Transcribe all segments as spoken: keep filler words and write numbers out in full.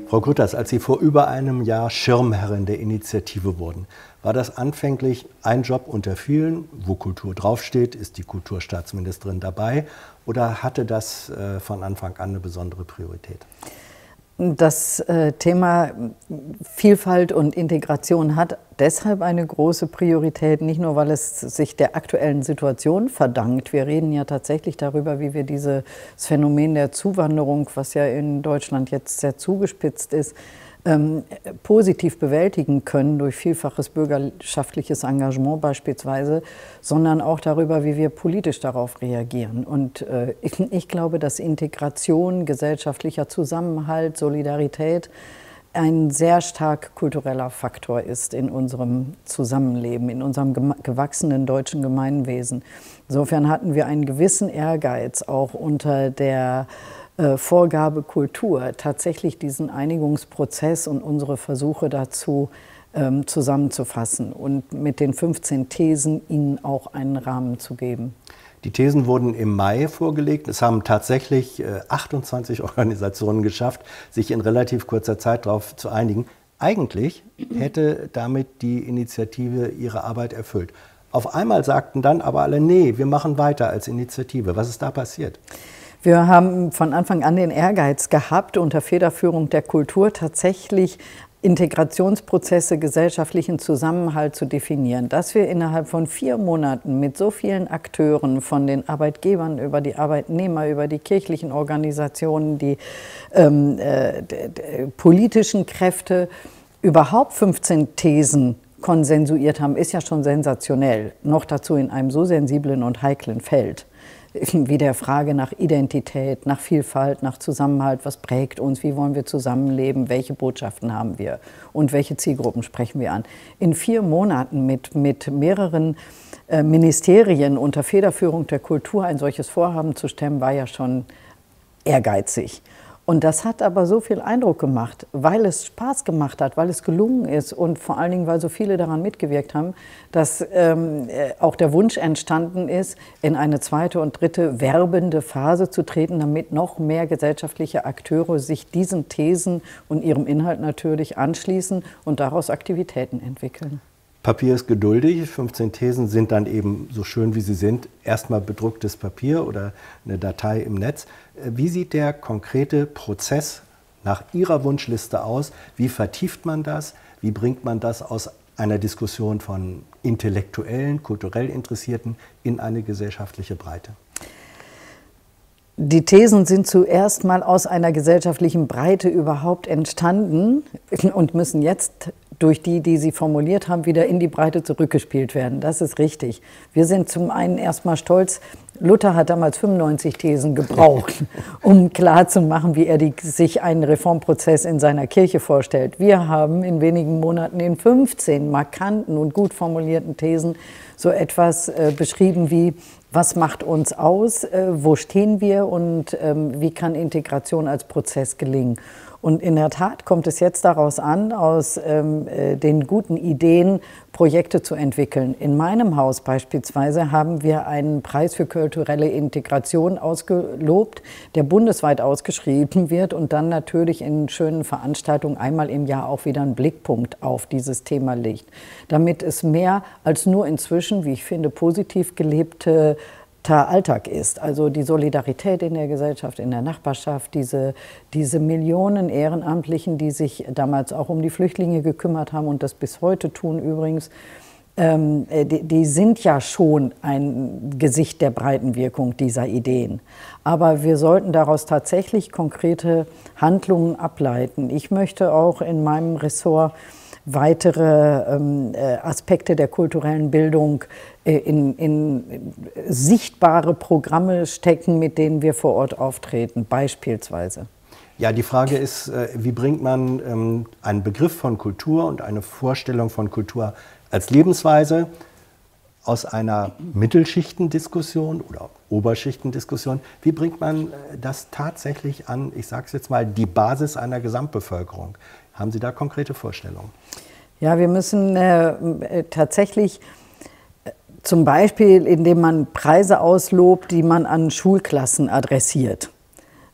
Frau Grütters, als Sie vor über einem Jahr Schirmherrin der Initiative wurden, war das anfänglich ein Job unter vielen? Wo Kultur draufsteht, ist die Kulturstaatsministerin dabei? Oder hatte das äh, von Anfang an eine besondere Priorität? Das äh, Thema Vielfalt und Integration hat deshalb eine große Priorität, nicht nur, weil es sich der aktuellen Situation verdankt. Wir reden ja tatsächlich darüber, wie wir dieses Phänomen der Zuwanderung, was ja in Deutschland jetzt sehr zugespitzt ist, ähm, positiv bewältigen können durch vielfaches bürgerschaftliches Engagement beispielsweise, sondern auch darüber, wie wir politisch darauf reagieren. Und äh, ich, ich glaube, dass Integration, gesellschaftlicher Zusammenhalt, Solidarität ein sehr stark kultureller Faktor ist in unserem Zusammenleben, in unserem gewachsenen deutschen Gemeinwesen. Insofern hatten wir einen gewissen Ehrgeiz auch unter der äh, Vorgabe Kultur, tatsächlich diesen Einigungsprozess und unsere Versuche dazu ähm, zusammenzufassen und mit den fünfzehn Thesen ihnen auch einen Rahmen zu geben. Die Thesen wurden im Mai vorgelegt. Es haben tatsächlich äh, achtundzwanzig Organisationen geschafft, sich in relativ kurzer Zeit darauf zu einigen. Eigentlich hätte damit die Initiative ihre Arbeit erfüllt. Auf einmal sagten dann aber alle, nee, wir machen weiter als Initiative. Was ist da passiert? Wir haben von Anfang an den Ehrgeiz gehabt, unter Federführung der Kultur tatsächlich Integrationsprozesse, gesellschaftlichen Zusammenhalt zu definieren. Dass wir innerhalb von vier Monaten mit so vielen Akteuren, von den Arbeitgebern über die Arbeitnehmer, über die kirchlichen Organisationen, die ähm, äh, politischen Kräfte, überhaupt fünfzehn Thesen konsensuiert haben, ist ja schon sensationell. Noch dazu in einem so sensiblen und heiklen Feld wie der Frage nach Identität, nach Vielfalt, nach Zusammenhalt, was prägt uns, wie wollen wir zusammenleben, welche Botschaften haben wir und welche Zielgruppen sprechen wir an. In vier Monaten mit, mit mehreren äh, Ministerien unter Federführung der Kultur ein solches Vorhaben zu stemmen, war ja schon ehrgeizig. Und das hat aber so viel Eindruck gemacht, weil es Spaß gemacht hat, weil es gelungen ist und vor allen Dingen, weil so viele daran mitgewirkt haben, dass ähm, auch der Wunsch entstanden ist, in eine zweite und dritte werbende Phase zu treten, damit noch mehr gesellschaftliche Akteure sich diesen Thesen und ihrem Inhalt natürlich anschließen und daraus Aktivitäten entwickeln. Papier ist geduldig, fünfzehn Thesen sind dann eben so schön wie sie sind, erstmal bedrucktes Papier oder eine Datei im Netz. Wie sieht der konkrete Prozess nach Ihrer Wunschliste aus? Wie vertieft man das? Wie bringt man das aus einer Diskussion von Intellektuellen, kulturell Interessierten in eine gesellschaftliche Breite? Die Thesen sind zuerst mal aus einer gesellschaftlichen Breite überhaupt entstanden und müssen jetzt durch die, die sie formuliert haben, wieder in die Breite zurückgespielt werden. Das ist richtig. Wir sind zum einen erstmal stolz, Luther hat damals fünfundneunzig Thesen gebraucht, um klarzumachen, wie er die, sich einen Reformprozess in seiner Kirche vorstellt. Wir haben in wenigen Monaten in fünfzehn markanten und gut formulierten Thesen so etwas äh, beschrieben wie: Was macht uns aus, äh, wo stehen wir und ähm, wie kann Integration als Prozess gelingen? Und in der Tat kommt es jetzt daraus an, aus ähm, äh, den guten Ideen Projekte zu entwickeln. In meinem Haus beispielsweise haben wir einen Preis für kulturelle Integration ausgelobt, der bundesweit ausgeschrieben wird und dann natürlich in schönen Veranstaltungen einmal im Jahr auch wieder einen Blickpunkt auf dieses Thema legt. Damit es mehr als nur inzwischen, wie ich finde, positiv gelebte Alltag ist. Also die Solidarität in der Gesellschaft, in der Nachbarschaft, diese, diese Millionen Ehrenamtlichen, die sich damals auch um die Flüchtlinge gekümmert haben und das bis heute tun übrigens, ähm, die, die sind ja schon ein Gesicht der Breitenwirkung dieser Ideen. Aber wir sollten daraus tatsächlich konkrete Handlungen ableiten. Ich möchte auch in meinem Ressort weitere ähm, Aspekte der kulturellen Bildung äh, in, in sichtbare Programme stecken, mit denen wir vor Ort auftreten, beispielsweise. Ja, die Frage ist, äh, wie bringt man ähm, einen Begriff von Kultur und eine Vorstellung von Kultur als Lebensweise aus einer Mittelschichtendiskussion oder Oberschichtendiskussion, wie bringt man das tatsächlich an, ich sage es jetzt mal, die Basis einer Gesamtbevölkerung? Haben Sie da konkrete Vorstellungen? Ja, wir müssen äh, tatsächlich äh, zum Beispiel, indem man Preise auslobt, die man an Schulklassen adressiert,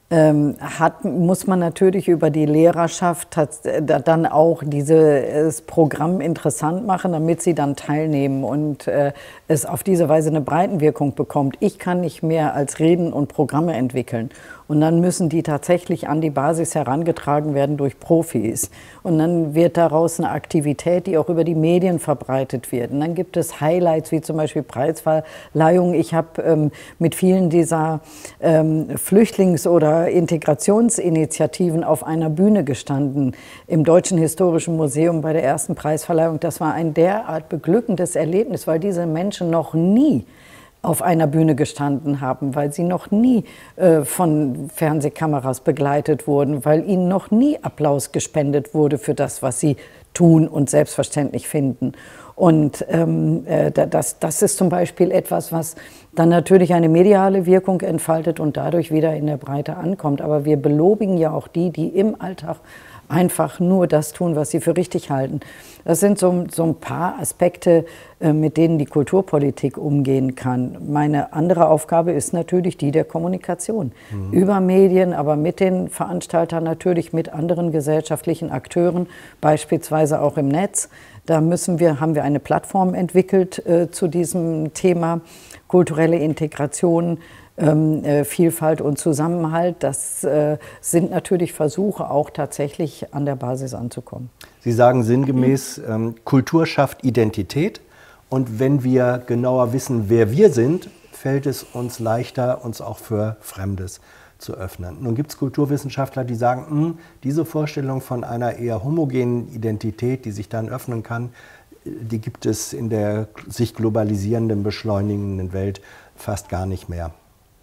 ähm, hat, muss man natürlich über die Lehrerschaft dann auch dieses Programm interessant machen, damit sie dann teilnehmen und äh, es auf diese Weise eine Breitenwirkung bekommt. Ich kann nicht mehr als reden und Programme entwickeln. Und dann müssen die tatsächlich an die Basis herangetragen werden durch Profis. Und dann wird daraus eine Aktivität, die auch über die Medien verbreitet wird. Und dann gibt es Highlights, wie zum Beispiel Preisverleihung. Ich habe ähm, mit vielen dieser ähm, Flüchtlings- oder Integrationsinitiativen auf einer Bühne gestanden im Deutschen Historischen Museum bei der ersten Preisverleihung. Das war ein derart beglückendes Erlebnis, weil diese Menschen noch nie auf einer Bühne gestanden haben, weil sie noch nie äh, von Fernsehkameras begleitet wurden, weil ihnen noch nie Applaus gespendet wurde für das, was sie tun und selbstverständlich finden. Und ähm, äh, das, das ist zum Beispiel etwas, was dann natürlich eine mediale Wirkung entfaltet und dadurch wieder in der Breite ankommt. Aber wir belobigen ja auch die, die im Alltag einfach nur das tun, was sie für richtig halten. Das sind so, so ein paar Aspekte, äh, mit denen die Kulturpolitik umgehen kann. Meine andere Aufgabe ist natürlich die der Kommunikation. Mhm. Über Medien, aber mit den Veranstaltern natürlich, mit anderen gesellschaftlichen Akteuren, beispielsweise auch im Netz. Da müssen wir, haben wir eine Plattform entwickelt äh, zu diesem Thema kulturelle Integration, Ähm, äh, Vielfalt und Zusammenhalt. Das äh, sind natürlich Versuche, auch tatsächlich an der Basis anzukommen. Sie sagen sinngemäß, mhm. ähm, Kultur schafft Identität. Und wenn wir genauer wissen, wer wir sind, fällt es uns leichter, uns auch für Fremdes zu öffnen. Nun gibt es Kulturwissenschaftler, die sagen, mh, diese Vorstellung von einer eher homogenen Identität, die sich dann öffnen kann, die gibt es in der sich globalisierenden, beschleunigenden Welt fast gar nicht mehr.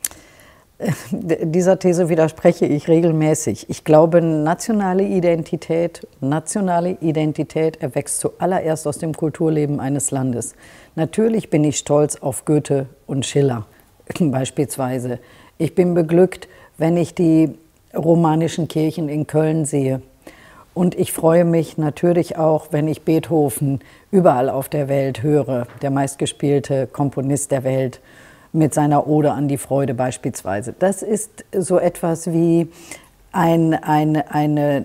Dieser These widerspreche ich regelmäßig. Ich glaube, nationale Identität, nationale Identität erwächst zuallererst aus dem Kulturleben eines Landes. Natürlich bin ich stolz auf Goethe und Schiller beispielsweise. Ich bin beglückt, wenn ich die romanischen Kirchen in Köln sehe. Und ich freue mich natürlich auch, wenn ich Beethoven überall auf der Welt höre, der meistgespielte Komponist der Welt, mit seiner Ode an die Freude beispielsweise. Das ist so etwas wie ein, eine, eine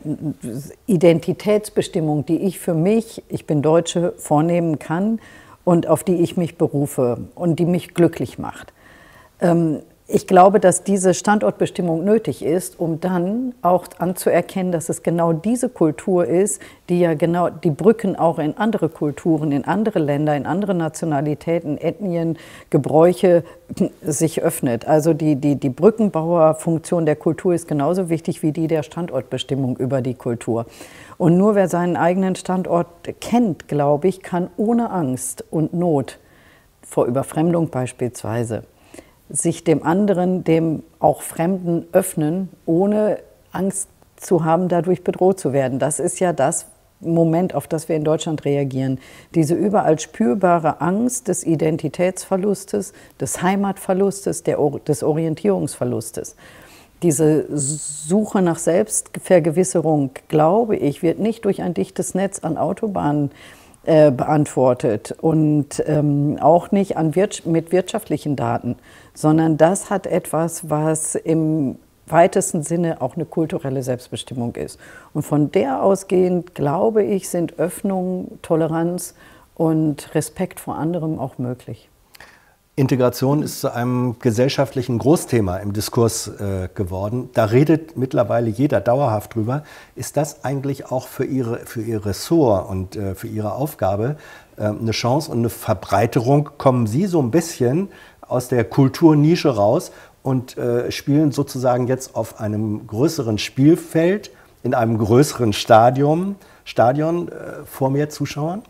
Identitätsbestimmung, die ich für mich, ich bin Deutsche, vornehmen kann und auf die ich mich berufe und die mich glücklich macht. Ähm, Ich glaube, dass diese Standortbestimmung nötig ist, um dann auch anzuerkennen, dass es genau diese Kultur ist, die ja genau die Brücken auch in andere Kulturen, in andere Länder, in andere Nationalitäten, Ethnien, Gebräuche sich öffnet. Also die, die, die Brückenbauerfunktion der Kultur ist genauso wichtig wie die der Standortbestimmung über die Kultur. Und nur wer seinen eigenen Standort kennt, glaube ich, kann ohne Angst und Not vor Überfremdung beispielsweise sich dem anderen, dem auch Fremden öffnen, ohne Angst zu haben, dadurch bedroht zu werden. Das ist ja das Moment, auf das wir in Deutschland reagieren. Diese überall spürbare Angst des Identitätsverlustes, des Heimatverlustes, der, des Orientierungsverlustes. Diese Suche nach Selbstvergewisserung, glaube ich, wird nicht durch ein dichtes Netz an Autobahnen äh, beantwortet und ähm, auch nicht an wir- mit wirtschaftlichen Daten, sondern das hat etwas, was im weitesten Sinne auch eine kulturelle Selbstbestimmung ist. Und von der ausgehend, glaube ich, sind Öffnung, Toleranz und Respekt vor anderem auch möglich. Integration ist zu einem gesellschaftlichen Großthema im Diskurs äh, geworden. Da redet mittlerweile jeder dauerhaft drüber. Ist das eigentlich auch für Ihre, für Ihr Ressort und äh, für Ihre Aufgabe äh, eine Chance und eine Verbreiterung? Kommen Sie so ein bisschen aus der Kulturnische raus und äh, spielen sozusagen jetzt auf einem größeren Spielfeld, in einem größeren Stadion, Stadion äh, vor mehr Zuschauern?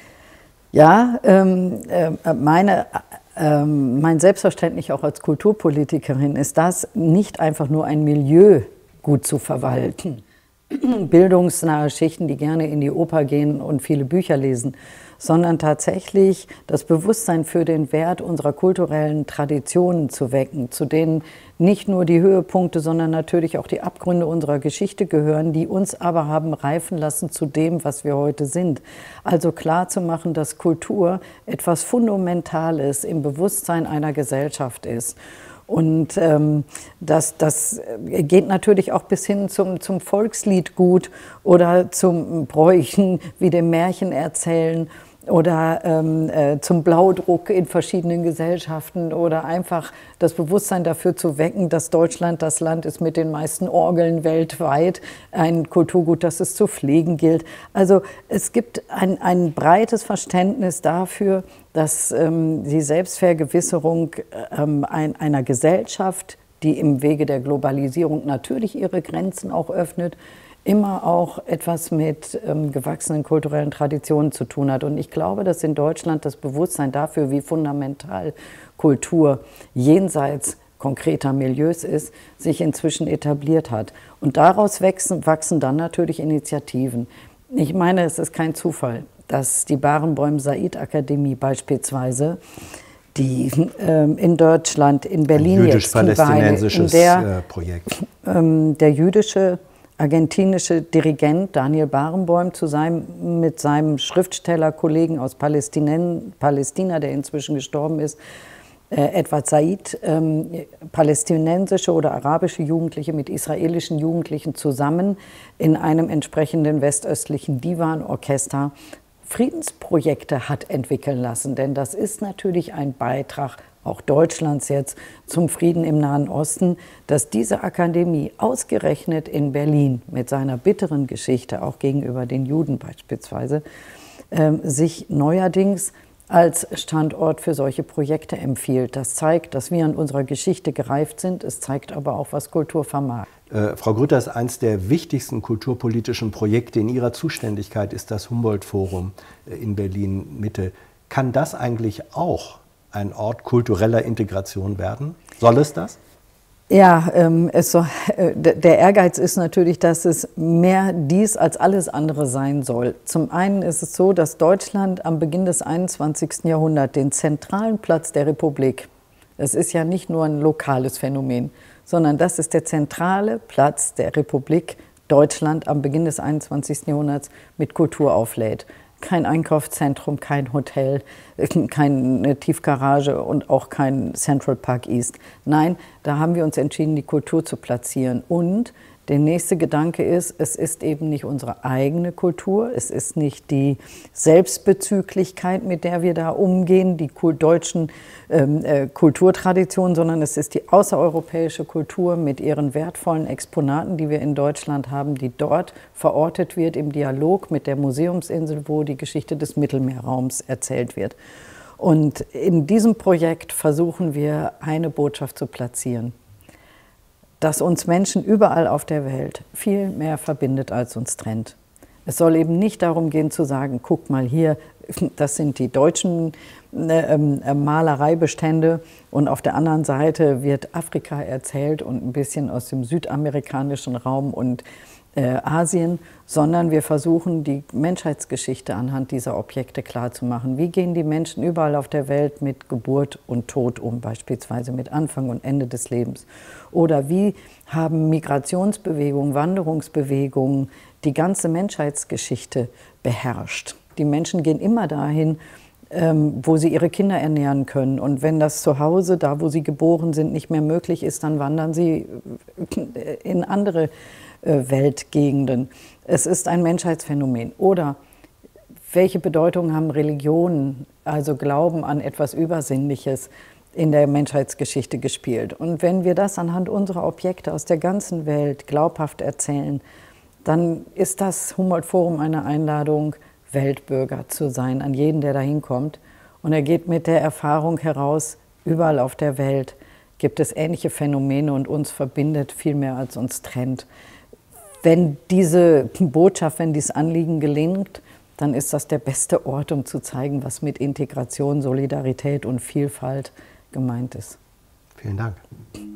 Ja, ähm, äh, meine, äh, mein Selbstverständnis auch als Kulturpolitikerin ist das, nicht einfach nur ein Milieu gut zu verwalten. Bildungsnahe Schichten, die gerne in die Oper gehen und viele Bücher lesen, sondern tatsächlich das Bewusstsein für den Wert unserer kulturellen Traditionen zu wecken, zu denen nicht nur die Höhepunkte, sondern natürlich auch die Abgründe unserer Geschichte gehören, die uns aber haben reifen lassen zu dem, was wir heute sind. Also klar zu machen, dass Kultur etwas Fundamentales im Bewusstsein einer Gesellschaft ist. Und ähm, das, das geht natürlich auch bis hin zum, zum Volksliedgut oder zum Bräuchen wie dem Märchen erzählen oder ähm, äh, zum Blaudruck in verschiedenen Gesellschaften oder einfach das Bewusstsein dafür zu wecken, dass Deutschland das Land ist mit den meisten Orgeln weltweit, ein Kulturgut, das es zu pflegen gilt. Also es gibt ein, ein breites Verständnis dafür, dass ähm, die Selbstvergewisserung ähm, ein, einer Gesellschaft, die im Wege der Globalisierung natürlich ihre Grenzen auch öffnet, immer auch etwas mit ähm, gewachsenen kulturellen Traditionen zu tun hat. Und ich glaube, dass in Deutschland das Bewusstsein dafür, wie fundamental Kultur jenseits konkreter Milieus ist, sich inzwischen etabliert hat. Und daraus wachsen, wachsen dann natürlich Initiativen. Ich meine, es ist kein Zufall, dass die Barenboim-Said-Akademie beispielsweise, die ähm, in Deutschland, in Berlin jetzt, jüdisch-palästinensisches der, Projekt. Ähm, der jüdische argentinische Dirigent Daniel Barenboim zu seinem, mit seinem Schriftstellerkollegen aus Palästina, der inzwischen gestorben ist, äh, Edward Said, ähm, palästinensische oder arabische Jugendliche mit israelischen Jugendlichen zusammen in einem entsprechenden westöstlichen Divan-Orchester Friedensprojekte hat entwickeln lassen. Denn das ist natürlich ein Beitrag auch Deutschlands jetzt zum Frieden im Nahen Osten, dass diese Akademie ausgerechnet in Berlin mit seiner bitteren Geschichte, auch gegenüber den Juden beispielsweise, äh, sich neuerdings als Standort für solche Projekte empfiehlt. Das zeigt, dass wir an unserer Geschichte gereift sind. Es zeigt aber auch, was Kultur vermag. Äh, Frau Grütters, eines der wichtigsten kulturpolitischen Projekte in Ihrer Zuständigkeit ist das Humboldt-Forum in Berlin-Mitte. Kann das eigentlich auch ein Ort kultureller Integration werden? Soll es das? Ja, ähm, es soll, äh, der Ehrgeiz ist natürlich, dass es mehr dies als alles andere sein soll. Zum einen ist es so, dass Deutschland am Beginn des einundzwanzigsten Jahrhunderts den zentralen Platz der Republik, das ist ja nicht nur ein lokales Phänomen, sondern das ist der zentrale Platz der Republik Deutschland am Beginn des einundzwanzigsten Jahrhunderts mit Kultur auflädt. Kein Einkaufszentrum, kein Hotel, keine Tiefgarage und auch kein Central Park East. Nein, da haben wir uns entschieden, die Kultur zu platzieren. Und der nächste Gedanke ist, es ist eben nicht unsere eigene Kultur, es ist nicht die Selbstbezüglichkeit, mit der wir da umgehen, die deutschen ähm, äh, Kulturtraditionen, sondern es ist die außereuropäische Kultur mit ihren wertvollen Exponaten, die wir in Deutschland haben, die dort verortet wird im Dialog mit der Museumsinsel, wo die Geschichte des Mittelmeerraums erzählt wird. Und in diesem Projekt versuchen wir, eine Botschaft zu platzieren, dass uns Menschen überall auf der Welt viel mehr verbindet, als uns trennt. Es soll eben nicht darum gehen zu sagen, guck mal hier, das sind die deutschen äh, äh, Malereibestände und auf der anderen Seite wird Afrika erzählt und ein bisschen aus dem südamerikanischen Raum und äh, Asien, sondern wir versuchen, die Menschheitsgeschichte anhand dieser Objekte klarzumachen. Wie gehen die Menschen überall auf der Welt mit Geburt und Tod um, beispielsweise mit Anfang und Ende des Lebens? Oder wie haben Migrationsbewegungen, Wanderungsbewegungen die ganze Menschheitsgeschichte beherrscht? Die Menschen gehen immer dahin, ähm, wo sie ihre Kinder ernähren können. Und wenn das zu Hause, da wo sie geboren sind, nicht mehr möglich ist, dann wandern sie in andere äh, Weltgegenden. Es ist ein Menschheitsphänomen. Oder welche Bedeutung haben Religionen, also Glauben an etwas Übersinnliches, in der Menschheitsgeschichte gespielt? Und wenn wir das anhand unserer Objekte aus der ganzen Welt glaubhaft erzählen, dann ist das Humboldt-Forum eine Einladung, Weltbürger zu sein, an jeden, der da hinkommt. Und er geht mit der Erfahrung heraus, überall auf der Welt gibt es ähnliche Phänomene und uns verbindet viel mehr, als uns trennt. Wenn diese Botschaft, wenn dieses Anliegen gelingt, dann ist das der beste Ort, um zu zeigen, was mit Integration, Solidarität und Vielfalt gemeint ist. Vielen Dank.